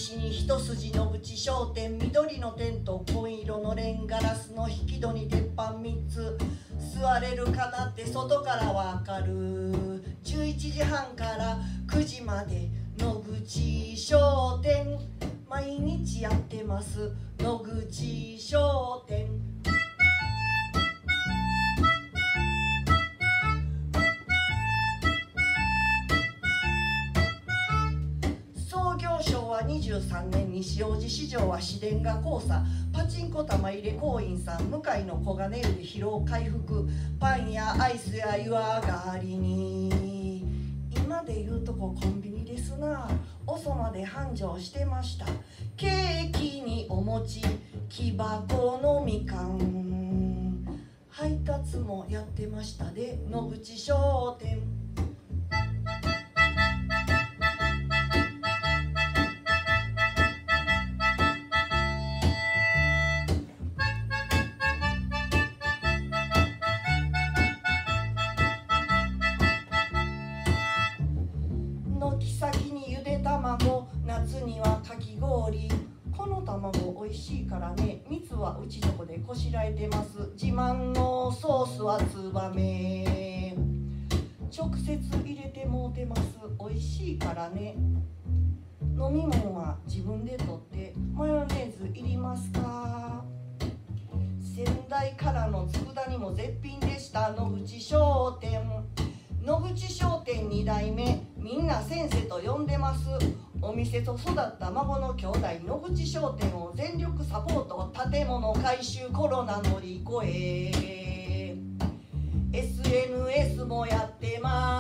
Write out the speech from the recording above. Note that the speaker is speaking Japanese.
西に一筋野口商店、緑のテント紺色のレンガラスの引き戸に鉄板3つ、座れるかなって外からわかる。11時半から9時まで野口商店、毎日やってます野口商店。昭和23年西大路市場は市電が交差、パチンコ玉入れ行員さん、向かいの小金湯で疲労回復、パンやアイスや湯上がりに。今で言うとこコンビニですな、遅まで繁盛してました。ケーキにお餅、木箱のみかん、配達もやってましたで野口商店。軒先にゆで卵、夏にはかき氷、この卵おいしいからね、蜜はうちとこでこしらえてます。自慢のソースはツバメ、直接入れてもうてます。おいしいからね。飲み物は自分で取って、マヨネーズいりますか。仙台からの佃煮も絶品でした野口商店。野口商店2代目、みんな先生と呼んでます。お店と育った孫の兄弟、野口商店を全力サポート。建物改修、コロナ乗り越え、 SNS もやってます。